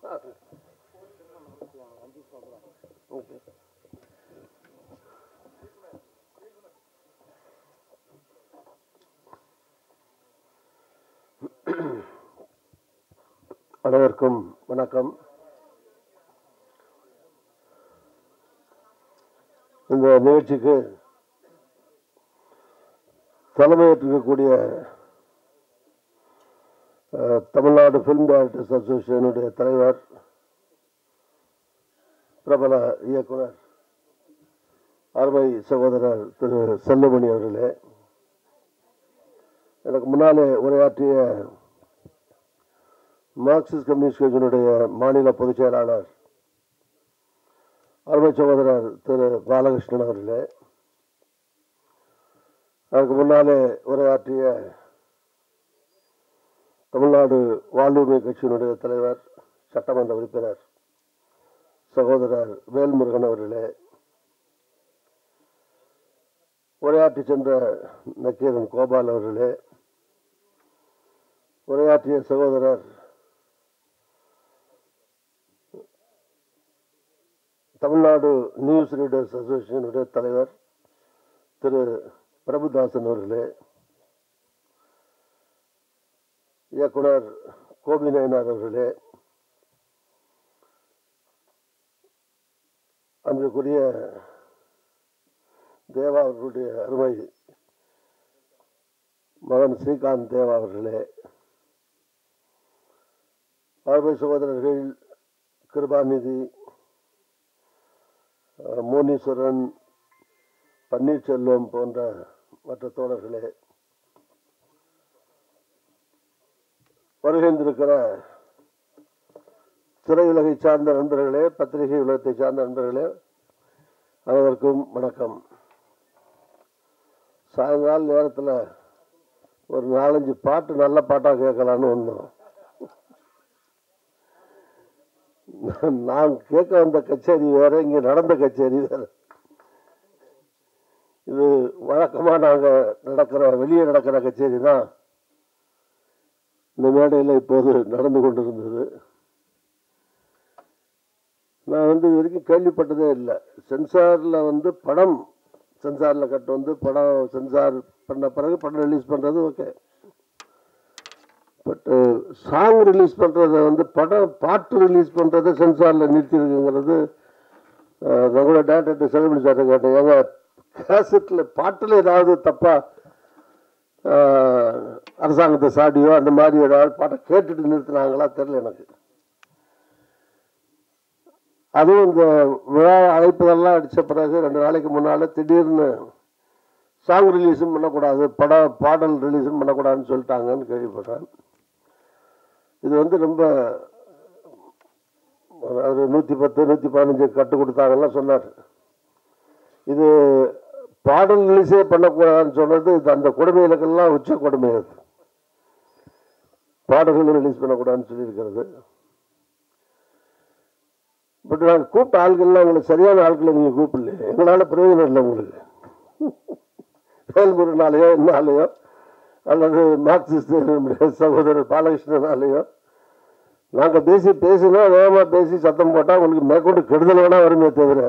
அனைவருக்கும் வணக்கம். இந்த நிகழ்ச்சிக்கு தலைமையேற்றிருக்கக்கூடிய தமிழ்நாடு ஃபிலிம் டைரக்டர்ஸ் அசோசியேஷனுடைய தலைவர், பிரபல இயக்குனர், அருமை சகோதரர் திரு செல்லுமணி அவர்களே, எனக்கு முன்னாலே உரையாற்றிய மார்க்சிஸ்ட் கம்யூனிஸ்ட் கட்சியினுடைய மாநில பொதுச் செயலாளர் அருமை சகோதரர் திரு பாலகிருஷ்ணன் அவர்களே, அதற்கு முன்னாலே உரையாற்றிய தமிழ்நாடு வாழ்வுரிமை கட்சியினுடைய தலைவர், சட்டமன்ற உறுப்பினர் சகோதரர் வேல்முருகன் அவர்களே, உரையாற்றி சென்ற நக்கீரன் கோபால் அவர்களே, உரையாற்றிய சகோதரர் தமிழ்நாடு நியூஸ் ரீடர்ஸ் அசோசியேஷனுடைய தலைவர் திரு பிரபுதாசன் அவர்களே, இயக்குனர் கோபி நயனார் அவர்களே, அன்றைக்குரிய தேவா அவர்களுடைய அருமை மகன் ஸ்ரீகாந்த் தேவா அவர்களே, அருமை சகோதரர்கள் கிருபாநிதி, மோனீஸ்வரன், பன்னீர்செல்வம் போன்ற மற்ற தோழர்களே, வருகின்றிருக்கிற திரையுலகை சார்ந்த நண்பர்களே, பத்திரிகை உலகத்தை சார்ந்த நண்பர்களே, அனைவருக்கும் வணக்கம். சாயங்கால நேரத்தில் ஒரு 4-5 பாட்டு நல்ல பாட்டாக கேட்கலான்னு வந்தோம். நான் கேட்க வந்த கச்சேரி வேற, இங்கே நடந்த கச்சேரி வேற. இது வழக்கமாக நாங்கள் வெளியே நடக்கிற கச்சேரி தான் இந்த மேடையில் இப்போது நடந்து கொண்டிருந்தது. நான் இது வரைக்கும் கேள்விப்பட்டதே இல்லை. சென்சாரில் படம் சென்சாரில் படம் சென்சார் பண்ண பிறகு படம் ரிலீஸ் பண்ணுறது ஓகே. பட் சாங் ரிலீஸ் பண்ணுறதை பாட்டு ரிலீஸ் பண்ணுறதை சென்சாரில் நிறுத்திருக்குங்கிறது நான் கூட டேரக்டர் செல்லுமணி சார்ட்ட கேட்டேன். ஏங்க கேசட்டில் பாட்டில் ஏதாவது தப்பாக அரசாங்கத்தை சாடியோ அந்த மாதிரி ஏதாவது பாட்டை கேட்டுட்டு நிறுத்தினாங்களா தெரியல எனக்கு. அதுவும் இந்த விழா அழைப்பதெல்லாம் அடித்த பிறகு 2 நாளைக்கு முன்னால் திடீர்னு சாங் ரிலீஸும் பண்ணக்கூடாது, பாடல் ரிலீஸும் பண்ணக்கூடாதுன்னு சொல்லிட்டாங்கன்னு கேள்விப்படுறேன். இது ரொம்ப ஒரு 110-115 கட்டு கொடுத்தாங்கலாம் சொன்னார். இது பாடல் ரிலீஸே பண்ணக்கூடாதுன்னு சொன்னது இது அந்த கொடுமைகளுக்கெல்லாம் உச்ச கொடுமை. அது பாடல்கள் ரிலீஸ் பண்ணக்கூடாதுன்னு சொல்லியிருக்கிறது. பட் நாங்கள் கூப்பிட்ட ஆட்கள்லாம் உங்களுக்கு சரியான ஆட்களை நீங்கள் கூப்பிடல, எங்களால் பிரயோஜனம் இல்லை. உங்களுக்கு வேல்முருகனாலேயோ என்னாலேயோ அல்லது மார்க்சிஸ்ட் சகோதரர் பாலகிருஷ்ணனாலேயோ நாங்கள் பேசினா வேகமாக பேசி சத்தம் போட்டால் உங்களுக்கு மேற்கொண்டு கெடுதல் வேணா வருமே தவிர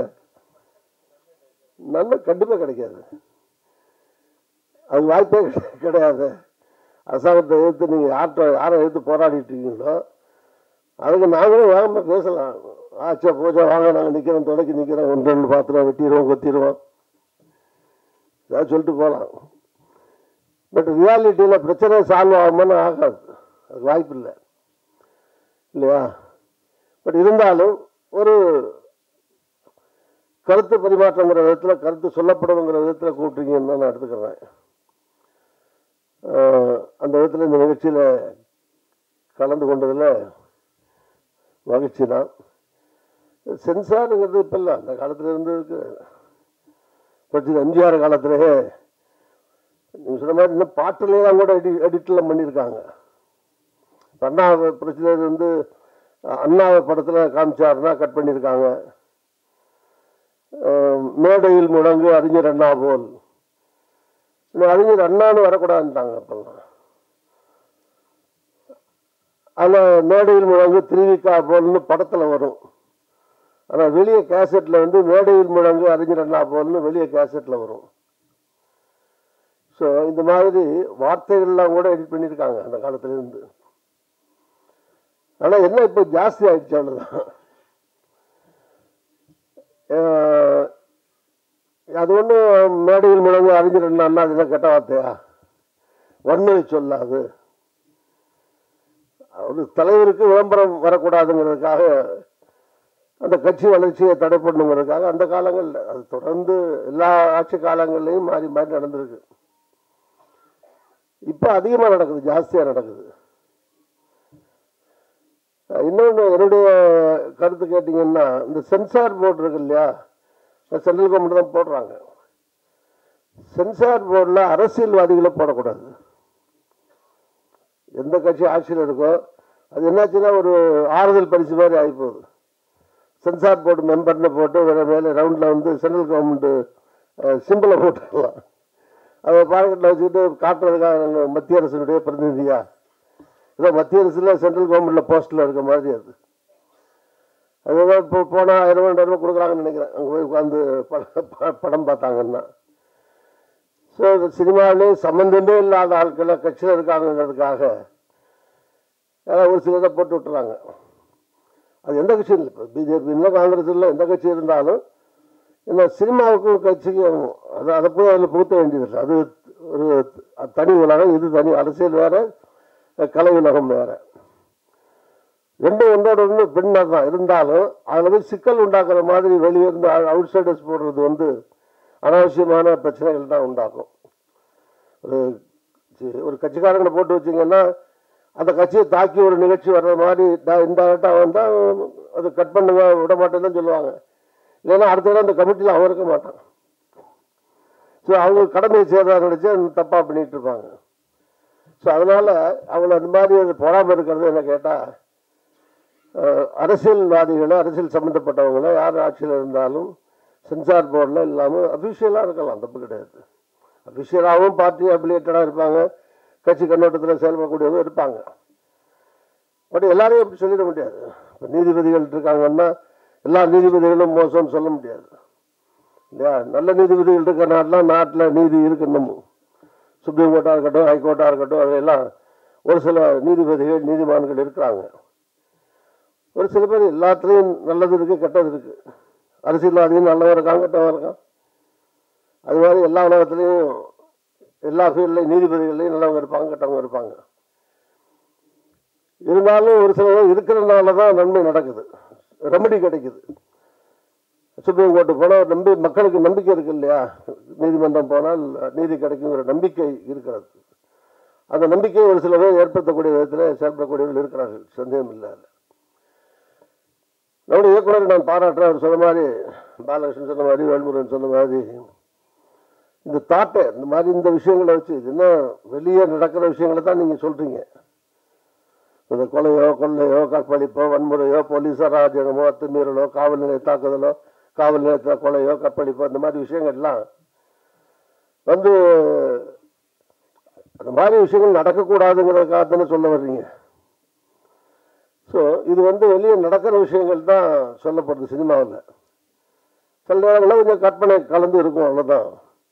நன்மை கண்டிப்பாக கிடைக்காது. அது வாய்ப்பே கிடையாது. அரசாங்கத்தை எதிர்த்து நீங்கள் யாரை எதிர்த்து போராடிட்டு இருக்கீங்களோ அதுக்கு நாங்களும் வேகமாக பேசலாம். ஆச்சா பூஜா வாங்க, நாங்கள் நிற்கிறோம், தொடக்கி நிற்கிறோம், 1-2 பாத்திரம் வெட்டிடுவோம், கொத்திடுவோம், ஏதாவது சொல்லிட்டு போகலாம். பட் ரியாலிட்டியில் பிரச்சனை சால்வ் ஆகுமான்னு ஆகாது, அது வாய்ப்பு இல்லை இல்லையா. பட் இருந்தாலும் ஒரு கருத்து பரிமாற்றங்கிற விதத்தில், கருத்து சொல்லப்படுங்கிற விதத்தில் கூப்பிட்டீங்கன்னு நான் எடுத்துக்கிறேன். அந்த விதத்தில் இந்த நிகழ்ச்சியில் கலந்து கொண்டதில் மகிழ்ச்சி தான். சென்சாருங்கிறது இப்போ இல்லை, அந்த காலத்தில் இருந்து இருக்கு. எம்ஜிஆர் காலத்திலேயே நீங்கள் சொன்ன மாதிரி இன்னும் பாட்டிலே தான் கூட எடிட்லாம் பண்ணியிருக்காங்க. அண்ணா பிரச்சனை அண்ணாவை படத்தில் காமிச்சாருன்னா கட் பண்ணியிருக்காங்க. மேடையில் முழங்கு அறிஞர் அண்ணா போல், அறிஞர் அண்ணான்னு வரக்கூடாதுன்ட்டாங்க. அப்பெல்லாம் அதில் மேடையில் முழங்கு திருவிக்கா போல்னு படத்தில் வரும். ஆனால் வெளியே கேசட்டில் வந்து மேடையில் முழங்கு அறிஞர் அண்ணா போல்னு வெளியே கேசட்டில் வரும். ஸோ இந்த மாதிரி வார்த்தைகள்லாம் கூட எடிட் பண்ணியிருக்காங்க அந்த காலத்திலேருந்து. ஆனால் என்ன இப்போ ஜாஸ்தி ஆயிடுச்சு, அவ்வளோதான். அது ஒன்றும் மேடையில் முழங்கு அறிஞர் அண்ணா அதெல்லாம் கெட்ட வார்த்தையா? வன்முறை சொல்லாது. ஒரு தலைவருக்கு விளம்பரம் வரக்கூடாதுங்கிறதுக்காக, அந்த கட்சி வளர்ச்சியை தடை பண்ணுங்கிறதுக்காக அந்த காலங்கள் அது தொடர்ந்து எல்லா ஆட்சி காலங்கள்லையும் மாறி மாறி நடந்திருக்கு. இப்போ அதிகமாக நடக்குது, ஜாஸ்தியாக நடக்குது. இன்னொன்று என்னுடைய கருத்து கேட்டிங்கன்னா, இந்த சென்சார் போர்டு இருக்கு இல்லையா, சென்ட்ரல் கவர்மெண்ட் தான் போடுறாங்க. சென்சார் போர்டில் அரசியல்வாதிகளை போடக்கூடாது. எந்த கட்சி ஆட்சியில் இருக்கோ அது என்னாச்சுன்னா ஒரு ஆறுதல் பரிசு மாதிரி ஆகி போகுது. சென்சார் போர்டு மெம்பர்னு போட்டு வேற மேலே ரவுண்டில் வந்து சென்ட்ரல் கவர்மெண்ட்டு சிம்பிளை போட்டுக்கலாம். அதை பாக்கெட்டில் வச்சுக்கிட்டு காட்டுறதுக்காக நாங்கள் மத்திய அரசினுடைய பிரதிநிதியா, ஏதோ மத்திய அரசில் சென்ட்ரல் கவர்மெண்ட்டில் போஸ்ட்டில் இருக்க மாதிரி அது. அதுதான் இப்போ போனால் 1000 ரூபா கொடுக்குறாங்கன்னு நினைக்கிறேன், அங்கே போய் உட்காந்து படம் பார்த்தாங்கன்னா. ஸோ சினிமாவிலே சம்மந்தமே இல்லாத ஆட்களை கட்சியில் இருக்காங்கிறதுக்காக ஒரு சிலரை போட்டு விட்டுறாங்க. அது எந்த கட்சியும் இல்லை, இப்போ பிஜேபி இல்லை, காங்கிரஸ் இல்லை, எந்த கட்சி இருந்தாலும் இந்த சினிமாவுக்கும் கட்சிக்கும் அதை போய் அதில் புகுத்த வேண்டியதில்லை. அது ஒரு தனி உலகம், இது தனி அரசியல் வேறு, கலை உலகம் வேறு. ரெண்டும் ஒன்றோட ஒன்று பின்னர் தான் இருந்தாலும் அதில் போய் சிக்கல் உண்டாக்குற மாதிரி வெளியே இருந்து அவுட் சைடர்ஸ் போடுறது வந்து அனாவசியமான பிரச்சனைகள் தான் உண்டாக்கும். ஒரு கட்சிக்காரங்களை போட்டு வச்சிங்கன்னா அந்த கட்சியை தாக்கி ஒரு நிகழ்ச்சி வர்ற மாதிரி இன்டைரக்டாக வந்தால் அது கட் பண்ணுங்க விட மாட்டேன்னு சொல்லுவாங்க. இல்லைன்னா அடுத்த இடம் அந்த கமிட்டியில் அவன் இருக்க மாட்டான். ஸோ அவங்க கடமையை செய்கிறதா நினச்சி தப்பாக பண்ணிகிட்டு இருப்பாங்க. ஸோ அதனால் அவங்கள அந்த மாதிரி அது போடாமல் இருக்கிறது என்ன கேட்டால், அரசியல்வாதிகளை, அரசியல் சம்மந்தப்பட்டவங்கள யார் ஆட்சியில் இருந்தாலும் சென்சார் போர்டில் இல்லாமல் அஃபிஷியலாக இருக்கலாம், தப்பு கிடையாது. அஃபிஷியலாகவும் பார்ட்டி அபிலியேட்டடாக இருப்பாங்க, கட்சி கண்ணோட்டத்தில் செயல்படக்கூடியவங்க இருப்பாங்க. பட் எல்லாரையும் அப்படி சொல்லிட முடியாது. இப்போ நீதிபதிகள் இருக்காங்கன்னா எல்லா நீதிபதிகளும் மோசம்னு சொல்ல முடியாது இல்லையா. நல்ல நீதிபதிகள் இருக்கிற நாட்டில் நீதி இருக்கணும். சுப்ரீம் கோர்ட்டாக இருக்கட்டும், ஹைகோர்ட்டாக இருக்கட்டும், அதெல்லாம் ஒரு சில நீதிபதிகள், நீதிமான்கள் இருக்கிறாங்க. ஒரு சில பேர் எல்லாத்துலேயும் நல்லது இருக்குது, கெட்டது இருக்குது. அரசியல்வாதியும் நல்லவன் இருக்கான், கெட்டவன் இருக்கான். அது மாதிரி எல்லா உலகத்துலேயும் எல்லா ஃபீல்ட்லையும் நீதிபதிகள்லையும் நல்லவங்க இருப்பாங்க, கெட்டவங்க இருப்பாங்க. இருந்தாலும் ஒரு சில இருக்கிறதுனால தான் நன்மை நடக்குது, ரெமடி கிடைக்குது. சுப்ரீம் கோர்ட்டு போனால் மக்களுக்கு நம்பிக்கை இருக்கு இல்லையா, நீதிமன்றம் போனால் நீதி கிடைக்குங்கிற நம்பிக்கை இருக்கிறது. அந்த நம்பிக்கையை ஒரு சில பேர் ஏற்படுத்தக்கூடிய விதத்தில் செயல்படக்கூடியவர்கள் இருக்கிறார்கள், சந்தேகம் இல்லை. நம்முடைய இயக்குனர் நான் பாராட்டுறேன். அவர் சொன்ன மாதிரி, பாலகிருஷ்ணன் சொன்ன மாதிரி, வேல்முருகன் சொன்ன மாதிரி, இந்த தாட்டை இந்த மாதிரி இந்த விஷயங்களை வச்சு இன்னும் வெளியே நடக்கிற விஷயங்களை தான் நீங்கள் சொல்கிறீங்க. இந்த கொலையோ, கொள்ளையோ, கற்பழிப்போ, வன்முறையோ, போலீஸ் அராஜகமோ, அத்துமீறலோ, காவல் நிலைய தாக்குதலோ, காவல் நிலையத்தில் கொலையோ, கற்பழிப்போ, இந்த மாதிரி விஷயங்கள்லாம் வந்து அந்த மாதிரி விஷயங்கள் நடக்கக்கூடாதுங்கிறதுக்காகத்தானே சொல்ல வர்றீங்க. ஸோ இது வந்து வெளியே நடக்கிற விஷயங்கள் தான் சொல்லப்படுது சினிமாவில். சில நேரங்களில் கொஞ்சம் கற்பனை கலந்து இருக்கும், அவ்வளோதான்.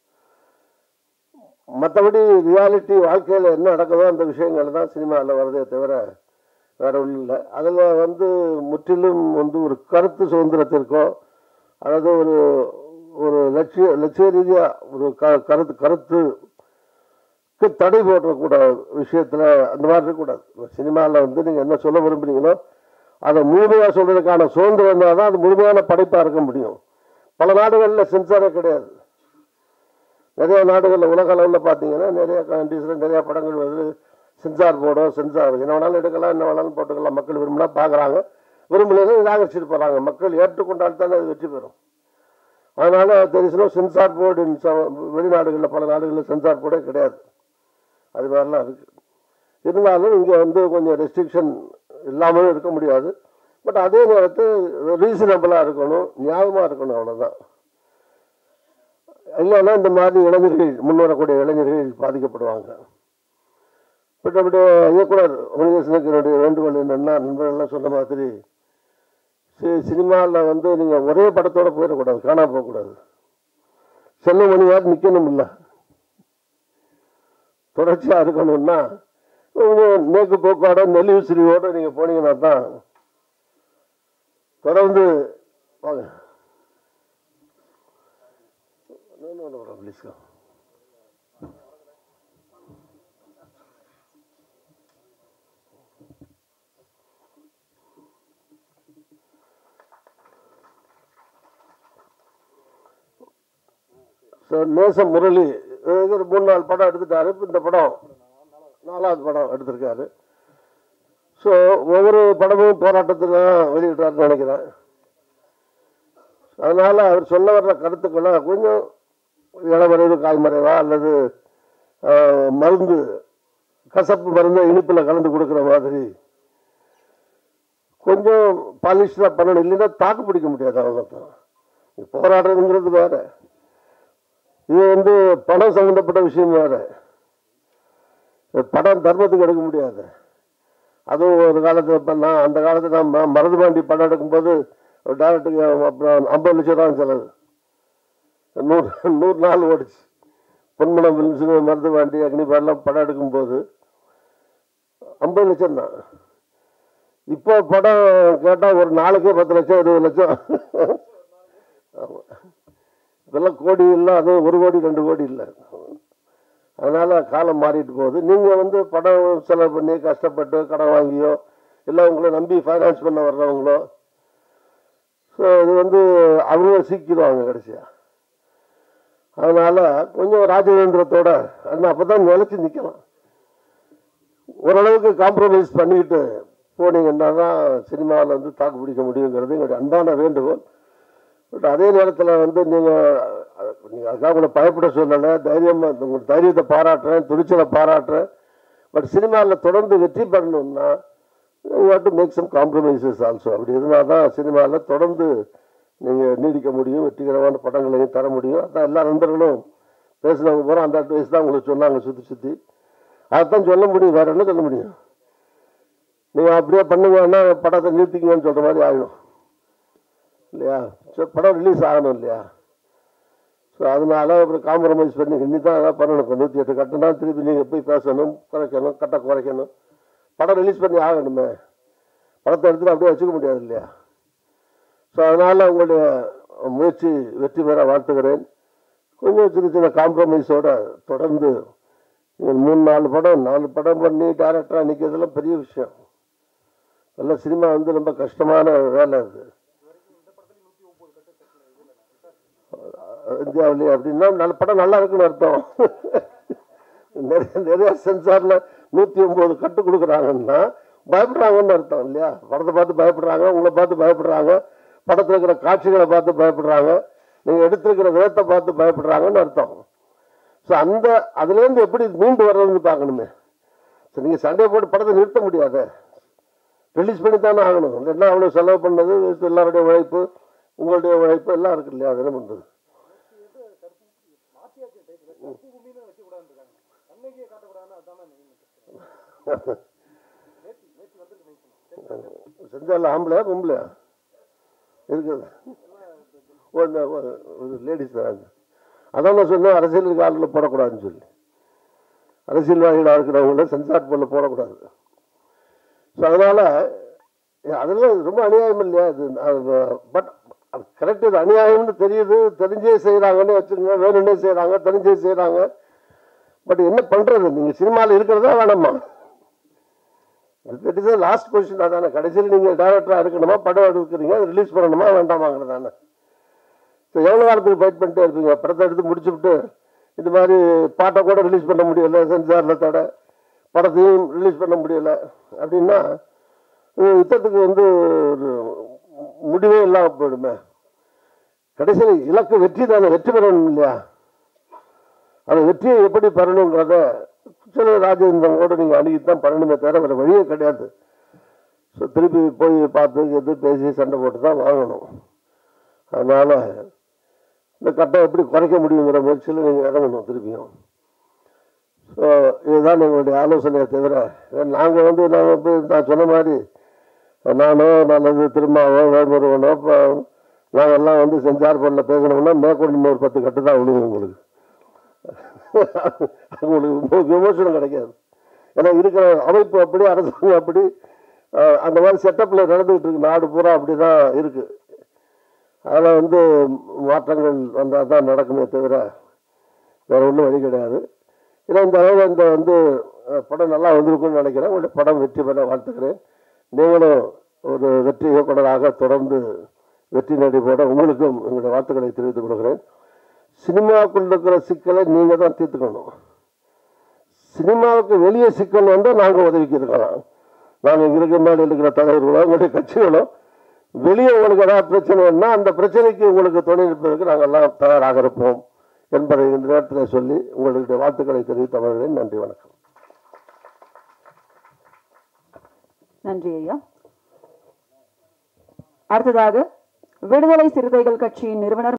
மற்றபடி ரியாலிட்டி வாழ்க்கையில் என்ன நடக்குதோ அந்த விஷயங்கள் தான் சினிமாவில் வருதே தவிர வேற ஒன்றும் இல்லை. அதில் வந்து முற்றிலும் வந்து ஒரு கருத்து சுதந்திரத்திற்கோ அதாவது ஒரு ஒரு லட்சிய ரீதியாக ஒரு கருத்துக்கு தடை போடக்கூடாது விஷயத்தில் அந்த மாதிரி இருக்கக்கூடாது. சினிமாவில் வந்து நீங்கள் என்ன சொல்ல விரும்புகிறீங்களோ அதை முழுமையாக சொல்கிறதுக்கான சுதந்திரம் இருந்தால் தான் அது முழுமையான படைப்பாக இருக்க முடியும். பல நாடுகளில் சென்சாரே கிடையாது. நிறைய நாடுகளில் உலக அளவில் பார்த்தீங்கன்னா நிறைய கண்ட்ரீஸில் நிறையா படங்கள் வந்து சென்சார் போர்டோ, சென்சார் என்ன வேணாலும் எடுக்கலாம், என்ன வேணாலும் போட்டுக்கலாம். மக்கள் விரும்பினா பார்க்குறாங்க, விரும்பலைன்னா நிராகரிச்சுட்டு போகிறாங்க. மக்கள் ஏற்றுக்கொண்டால் தானே அது வெற்றி பெறும். அதனால் தெரிஞ்சுனா சென்சார் போர்டு வெளிநாடுகளில் பல நாடுகளில் சென்சார் போர்டே கிடையாது. அது மாதிரிலாம் இருக்குது. இருந்தாலும் இங்கே வந்து கொஞ்சம் ரெஸ்ட்ரிக்ஷன் இல்லாமலும் இருக்க முடியாது. பட் அதே நேரத்தில் ரீசனபிளாக இருக்கணும், ஞாபகமாக இருக்கணும், அவ்வளோதான். இல்லைன்னா இந்த மாதிரி இளைஞர்கள், முன்வரக்கூடிய இளைஞர்கள் பாதிக்கப்படுவாங்க. மற்றபடி இயக்குனர் முருகேசனுக்கு என்னுடைய வேண்டுகோள் என்னென்னா, நண்பர்கள்லாம் சொன்ன மாதிரி சினிமாவில் வந்து நீங்கள் ஒரே படத்தோடு போயிடக்கூடாது, காணாம போகக்கூடாது. சென்னை மணியார் நிற்கணும் இல்லை, தொடர்ச்சியாக இருக்கணும்னா நேக்கு போக்கோட நெளிவு சிறிவோடு நீங்கள் போனீங்கன்னா தான் தொடர்ந்து வாங்க. ப்ளீஸ்க்கா. நேசம் முரளி ஒரு 3-4 படம் எடுத்துட்டாரு. இப்போ இந்த படம் 4வது படம் எடுத்திருக்காரு. ஸோ ஒவ்வொரு படமும் போராட்டத்தில் வெளியிட்டாருன்னு நினைக்கிறேன். அதனால் அவர் சொல்ல வர்ற கருத்துக்களை கொஞ்சம் இளமறைவு காய்மறைவா அல்லது மருந்து கசப்பு மருந்து இனிப்பில் கலந்து கொடுக்குற மாதிரி கொஞ்சம் பாலிஷ்டாக பண்ணணும். இல்லைன்னா தாக்கு பிடிக்க முடியாது. அவ்வளோதான். போராடுறதுங்கிறது வேற, இது வந்து படம் சம்மந்தப்பட்ட விஷயம் வேறு. படம் தர்மத்துக்கு எடுக்க முடியாது. அதுவும் ஒரு காலத்தில் இப்போ அந்த காலத்தில் நான் மருதுபாண்டி படம் எடுக்கும்போது டேரக்டருக்கு அப்புறம் 50 லட்சம் ரூபா செலவு. 100 நாள் ஓடிச்சு. பொன்மனம் ஃபிலிம்ஸு, மருதுபாண்டி, அக்னிபாரெலாம் படம் எடுக்கும்போது 50 லட்சம் தான். இப்போ படம் கேட்டால் ஒரு நாளைக்கே 10 லட்சம் 20 லட்சம். ஆமாம், இதெல்லாம் கோடி இல்லை, அதுவும் 1 கோடி 2 கோடி இல்லை. அதனால் காலம் மாறிட்டு போகுது. நீங்கள் வந்து படம் செலவு பண்ணி கஷ்டப்பட்டு கடன் வாங்கியோ இல்லை உங்களை நம்பி ஃபைனான்ஸ் பண்ண வர்றவங்களோ, ஸோ இது வந்து அவங்க சீக்கிடுவாங்க கடைசியாக. அதனால் கொஞ்சம் ராஜதந்திரத்தோட அப்போ தான் நிலைச்சி நிற்கலாம். ஓரளவுக்கு காம்ப்ரமைஸ் பண்ணிக்கிட்டு போனீங்கன்னா தான் சினிமாவில் வந்து தாக்கு பிடிக்க முடியுங்கிறது எங்களுடைய அன்பான வேண்டுகோள். பட் அதே நேரத்தில் வந்து நீங்கள் அதுக்காக உங்களை பயப்பட சொல்லலை, தைரியமாக உங்கள் தைரியத்தை பாராட்டுறேன், துணிச்சலை பாராட்டுறேன். பட் சினிமாவில் தொடர்ந்து வெற்றி பெறணும்னா you have to make some compromises also. அப்படி இருந்தால் தான் சினிமாவில் தொடர்ந்து நீங்கள் நீடிக்க முடியும், வெற்றிகரமான படங்களையும் தர முடியும். அதான் எல்லா நண்பர்களும் பேசினவங்க போகிறோம், அந்த அட்வைஸ் தான் உங்களுக்கு சொன்னாங்க சுற்றி சுற்றி. அதைத்தான் சொல்ல முடியும், வேறு என்ன சொல்ல முடியும்? நீங்கள் அப்படியே பண்ணுங்கன்னா படத்தை நிறுத்திக்கங்கன்னு சொல்கிற மாதிரி ஆகிடும் இல்லையா? ஸோ படம் ரிலீஸ் ஆகணும் இல்லையா? ஸோ அதனால அப்புறம் காம்ப்ரமைஸ் பண்ணி இன்னி தான் அதான் பண்ணணும். இப்போ 108 கட்டினா திருப்பி நீங்கள் போய் பேசணும், குறைக்கணும், கட்ட குறைக்கணும். படம் ரிலீஸ் பண்ணி ஆகணுமே, படத்தை எடுத்துகிட்டு அப்படியே வச்சுக்க முடியாது இல்லையா? ஸோ அதனால் உங்களுடைய முயற்சி வெற்றி பெற வாழ்த்துக்கிறேன். கொஞ்சம் சின்ன சின்ன காம்ப்ரமைஸோடு தொடர்ந்து 3-4 படம் 4 படம் பண்ணி டேரக்டராக நிற்கிறதுலாம் பெரிய விஷயம். எல்லாம் சினிமா வந்து ரொம்ப கஷ்டமான வேலை அது இந்தியாவிலே. அப்படின்னா நல்ல படம் நல்லா இருக்குன்னு அர்த்தம். நிறைய சென்சாரில் 109 கட்டு கொடுக்குறாங்கன்னா பயப்படுறாங்கன்னு அர்த்தம் இல்லையா? படத்தை பார்த்து பயப்படுறாங்க, உங்களை பார்த்து பயப்படுறாங்க, படத்தில் இருக்கிற காட்சிகளை பார்த்து பயப்படுறாங்க, நீங்கள் எடுத்திருக்கிற விதத்தை பார்த்து பயப்படுறாங்கன்னு அர்த்தம். ஸோ அதுலேருந்து எப்படி மீண்டு வர்றதுன்னு பார்க்கணுமே. ஸோ நீங்கள் சண்டையை போட்டு படத்தை நிறுத்த முடியாது, ரிலீஸ் பண்ணி தானே ஆகணும். இல்லைன்னா அவ்வளோ செலவு பண்ணது எல்லாருடைய உழைப்பு, உங்களுடைய உழைப்பு எல்லாம் இருக்கு இல்லையா? அது என்ன பண்ணுறது? செஞ்சால ஆம்பளையா பொம்பளையா இருக்குது? லேடிஸ் தான். அதான் நான் சொன்னேன், அரசியலுக்கு ஆளில் போடக்கூடாதுன்னு சொல்லி. அரசியல்வாதிகளாக இருக்கிறவங்கள சென்சார் போர்டில் போடக்கூடாது. ஸோ அதனால் அதெல்லாம் ரொம்ப அநியாயம் இல்லையா இது? பட் கரெக்ட், இது அநியாயம்னு தெரியுது, தெரிஞ்சே செய்கிறாங்கன்னு வச்சுக்கோங்க, வேணுன்னே செய்கிறாங்க, தெரிஞ்சே செய்கிறாங்க. பட் என்ன பண்ணுறது? நீங்கள் சினிமாவில் இருக்கிறதா வேணாமா? That is the last question. அதானே கடைசியில் நீங்கள் டேரக்டராக இருக்கணுமா, படம் எடுக்கிறீங்க, ரிலீஸ் பண்ணணுமா வேண்டாமாங்கிறது தானே. ஸோ எவ்வளோ காலத்துக்கு ஃபைட் பண்ணிட்டே இருப்பீங்க? படத்தை எடுத்து முடிச்சுவிட்டு இந்த மாதிரி பாட்டை கூட ரிலீஸ் பண்ண முடியலை, சென்சாரில் தடை, படத்தையும் ரிலீஸ் பண்ண முடியலை அப்படின்னா யுத்தத்துக்கு வந்து ஒரு முடிவே இல்லாமல் போயிடுமே. கடைசியில் இலக்கு வெற்றி தானே, வெற்றி பெறணும் இல்லையா? அந்த வெற்றியை எப்படி பெறணுங்கிறத சில ராஜேந்திரனோடு நீங்கள் அணுகித்தான் பண்ணணுமே தவிர வேறு வழியே கிடையாது. ஸோ திருப்பி போய் பார்த்து எது பேசி சண்டை போட்டு தான் வாங்கணும். அதனால் இந்த கட்டம் எப்படி குறைக்க முடியுங்கிற முயற்சியில் நீங்கள் இறங்கணும் திருப்பியும். ஸோ இதுதான் எங்களுடைய ஆலோசனையை தவிர நாங்கள் நான் சொன்ன மாதிரி நானோ நல்லது திருமாவோ வேல்முருகனோ இப்போ நாங்கள்லாம் செஞ்சார் பண்ண பேசணும்னா மேற்கொண்டு இன்னொரு 10 கட்டு தான் விழுவும் உங்களுக்கு. உங்களுக்கு விமர்சனம் கிடைக்காது. ஏன்னா இருக்கிற அமைப்பு அப்படி, அரசாங்கம் அப்படி, அந்த மாதிரி செட்டப்பில் நடந்துகிட்டு இருக்கு. நாடு பூரா அப்படி தான் இருக்குது. அதில் மாற்றங்கள் வந்தால் தான் நடக்குமே தவிர வேறு ஒன்றும் வழி கிடையாது. ஏன்னா இந்த அளவில் இந்த படம் நல்லா வந்திருக்குன்னு நினைக்கிறேன். உங்களுடைய படம் வெற்றி பெற வாழ்த்துக்கிறேன். நீங்களும் ஒரு வெற்றி இயக்குனராக தொடர்ந்து வெற்றி நடி போட உங்களுக்கும் எங்களுடைய வாழ்த்துக்களை தெரிவித்துக் கொள்கிறேன். சினிமாவுக்குள்ள இருக்கிற சிக்கலை நீங்கள் தான் தீர்த்துக்கணும். சினிமாவுக்கு வெளியே சிக்கல் வந்தால் நாங்கள் உதவிக்கு இருக்கலாம். நாங்கள் இங்கே இருக்கிற மாதிரி இருக்கிற தலைவர்களோ உங்களுடைய கட்சிகளோ வெளியே உங்களுக்கு ஏதாவது பிரச்சனைன்னா அந்த பிரச்சனைக்கு உங்களுக்கு துணை நிற்பதற்கு நாங்கள் எல்லாம் தயாராக இருப்போம் என்பதை இந்த நேரத்தில் சொல்லி உங்களுடைய வாழ்த்துக்களை தெரிவித்து அமர்கிறேன். நன்றி, வணக்கம். நன்றி ஐயா. அடுத்ததாக விடுதலை சிறுத்தைகள் கட்சியின் நிறுவனர்